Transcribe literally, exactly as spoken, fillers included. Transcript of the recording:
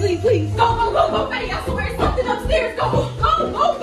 please, please. Go, go, go, go, Faye. I swear something upstairs. Go, go, go.